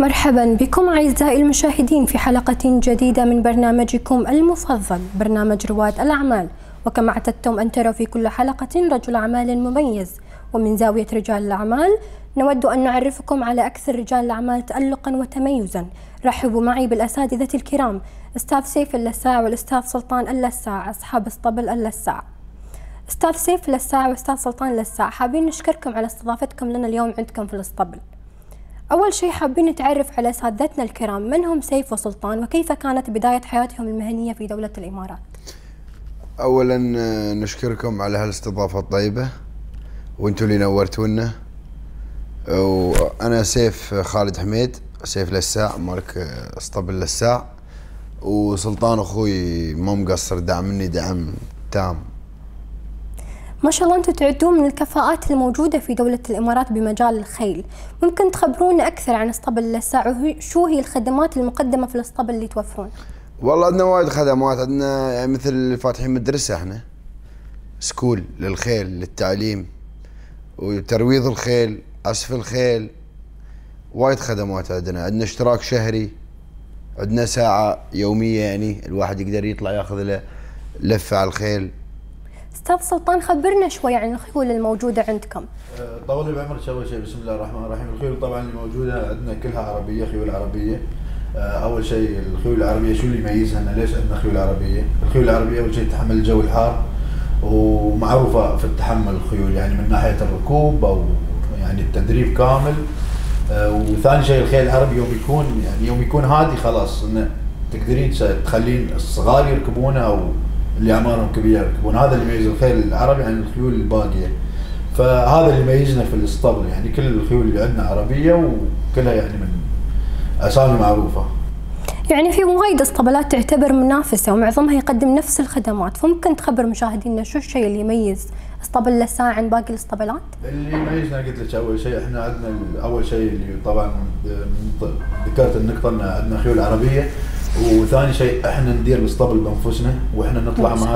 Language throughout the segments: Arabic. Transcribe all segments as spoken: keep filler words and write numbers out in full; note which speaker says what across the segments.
Speaker 1: مرحبا بكم أعزائي المشاهدين في حلقة جديدة من برنامجكم المفضل برنامج رواد الأعمال. وكما اعتدتم أن تروا في كل حلقة رجل أعمال مميز، ومن زاوية رجال الأعمال نود أن نعرفكم على أكثر رجال الأعمال تألقا وتميزا. رحبوا معي بالأساتذة الكرام أستاذ سيف اللساع والأستاذ سلطان اللساع أصحاب اسطبل اللساع. أستاذ سيف اللساع وأستاذ سلطان اللساع، حابين نشكركم على استضافتكم لنا اليوم عندكم في الاسطبل. أول شيء حابين نتعرف على أساتذتنا الكرام، من هم سيف وسلطان وكيف كانت بداية حياتهم المهنية في دولة الإمارات؟
Speaker 2: أولا نشكركم على هالاستضافة الطيبة وانتم اللي نورتونا. وأنا سيف خالد حميد، سيف لساع مالك اسطبل لساع، وسلطان أخوي ما مقصر دعمني دعم تام.
Speaker 1: ما شاء الله أنتم تعدون من الكفاءات الموجودة في دولة الإمارات بمجال الخيل، ممكن تخبرونا أكثر عن اسطبل اللساع وشو هي الخدمات المقدمة في الاسطبل اللي توفرون؟
Speaker 2: والله عندنا وايد خدمات، عندنا يعني مثل فاتحين مدرسة احنا سكول للخيل للتعليم وترويض الخيل، عزف الخيل، وايد خدمات عندنا. عندنا اشتراك شهري، عندنا ساعة يومية يعني الواحد يقدر يطلع ياخذ له لفة على الخيل.
Speaker 1: أستاذ سلطان خبرنا شوي عن الخيول الموجودة عندكم.
Speaker 3: طول بعمرك. أول شيء بسم الله الرحمن الرحيم. الخيول طبعا اللي موجودة عندنا كلها عربية، خيول عربية. أول شيء الخيول العربية شو اللي يميزها؟ إن ليش عندنا خيول عربية؟ الخيول العربية أول شيء تتحمل الجو الحار ومعروفة في التحمل الخيول، يعني من ناحية الركوب أو يعني التدريب كامل. وثاني شيء الخيل العربي يوم يكون يعني يوم يكون هادي خلاص إنه تقدرين تخلين الصغار يركبونه أو اللي اعمارهم كبيره يركبون. هذا اللي يميز الخيل العربي عن الخيول الباقيه. فهذا اللي يميزنا في الاسطبل، يعني كل الخيول اللي عندنا عربيه وكلها يعني من اسامي معروفه.
Speaker 1: يعني في وايد اسطبلات تعتبر منافسه ومعظمها يقدم نفس الخدمات، فممكن تخبر مشاهدينا شو الشيء اللي يميز اسطبل لساع عن باقي الاسطبلات؟
Speaker 3: اللي يميزنا قلت لك اول شيء احنا عندنا اول شيء اللي طبعا ذكرت النقطه ان عندنا خيول عربيه، وثاني شيء احنا ندير الاسطبل بانفسنا، واحنا نطلع مع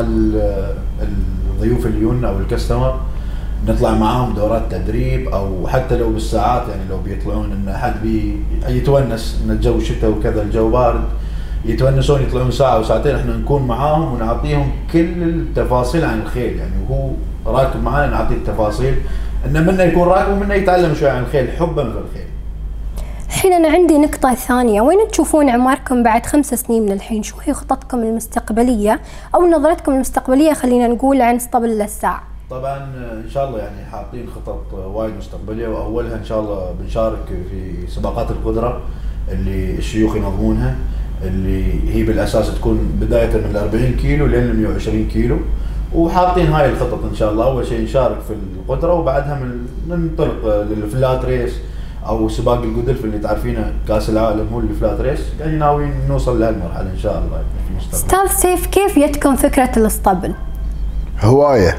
Speaker 3: الضيوف اللي يجونا او الكستمر، نطلع معاهم دورات تدريب او حتى لو بالساعات، يعني لو بيطلعون ان احد بي يتونس ان الجو شتاء وكذا الجو بارد يتونسون يطلعون ساعه وساعتين، احنا نكون معاهم ونعطيهم كل التفاصيل عن الخيل، يعني وهو راكب معنا نعطيه التفاصيل انه منه يكون راكب ومنه يتعلم شوي عن الخيل حبا في الخيل.
Speaker 1: الحين أنا عندي نقطة ثانية، وين تشوفون أعماركم بعد خمس سنين من الحين؟ شو هي خططكم المستقبلية أو نظرتكم المستقبلية خلينا نقول عن اسطبل اللساع؟
Speaker 3: طبعا إن شاء الله يعني حاطين خطط وايد مستقبلية، وأولها إن شاء الله بنشارك في سباقات القدرة اللي الشيوخ ينظمونها، اللي هي بالأساس تكون بداية من الأربعين كيلو لين المئة وعشرين كيلو، وحاطين هاي الخطط إن شاء الله. أول شيء نشارك في القدرة وبعدها من ننطلق للفلات ريس او سباق الجودلف اللي تعرفينه كاس العالم هو الفلات ريس، يعني ناويين نوصل لهالمرحله ان شاء الله في المستقبل.
Speaker 1: استاذ سيف، كيف جتكم فكره الاسطبل؟
Speaker 2: هوايه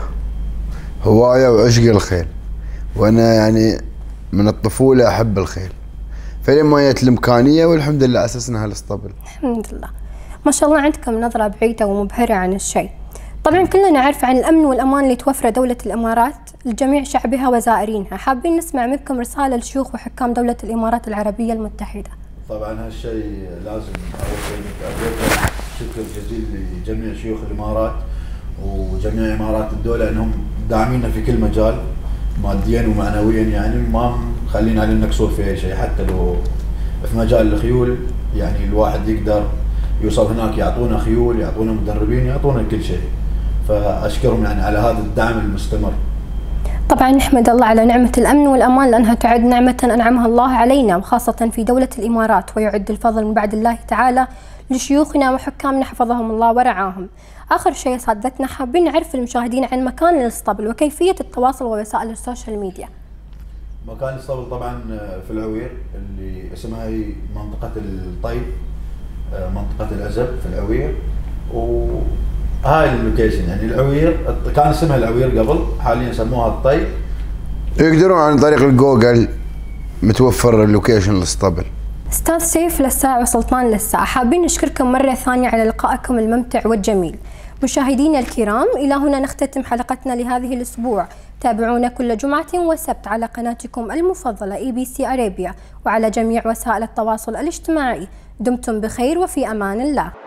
Speaker 2: هوايه وعشق الخيل، وانا يعني من الطفوله احب الخيل، فلما جت الامكانيه والحمد لله اسسنا هالاسطبل.
Speaker 1: الحمد لله، ما شاء الله عندكم نظره بعيده ومبهره عن الشيء. طبعا كلنا نعرف عن الامن والامان اللي توفره دوله الامارات لجميع شعبها وزائرينها، حابين نسمع منكم رساله لشيوخ وحكام دوله الامارات العربيه المتحده.
Speaker 3: طبعا هالشيء لازم اول شيء نتقدم شكر جزيل لجميع شيوخ الامارات وجميع امارات الدوله انهم داعمينا في كل مجال ماديا ومعنويا، يعني ما مخلين علينا نقصور في اي شيء، حتى لو في مجال الخيول يعني الواحد يقدر يوصل هناك يعطونا خيول، يعطونا مدربين، يعطونا كل شيء. فاشكرهم يعني على هذا الدعم المستمر.
Speaker 1: طبعا نحمد الله على نعمة الأمن والأمان لأنها تعد نعمة أنعمها الله علينا وخاصة في دولة الإمارات، ويعد الفضل من بعد الله تعالى لشيوخنا وحكامنا حفظهم الله ورعاهم. آخر شيء سادتنا حابين نعرف المشاهدين عن مكان الاسطبل وكيفية التواصل ووسائل السوشيال ميديا.
Speaker 3: مكان الاسطبل طبعا في العوير اللي اسمها هي منطقة الطيب، منطقة العزب في العوير، و هاي اللوكيشن يعني العوير كان اسمها العوير قبل، حاليا سموها الطيب.
Speaker 2: يقدرون عن طريق الجوجل متوفر اللوكيشن الاسطبل.
Speaker 1: استاذ سيف لساع وسلطان لساع، حابين نشكركم مرة ثانية على لقائكم الممتع والجميل. مشاهدينا الكرام، إلى هنا نختتم حلقتنا لهذه الأسبوع. تابعونا كل جمعة وسبت على قناتكم المفضلة إي بي سي أرابيا وعلى جميع وسائل التواصل الاجتماعي. دمتم بخير وفي أمان الله.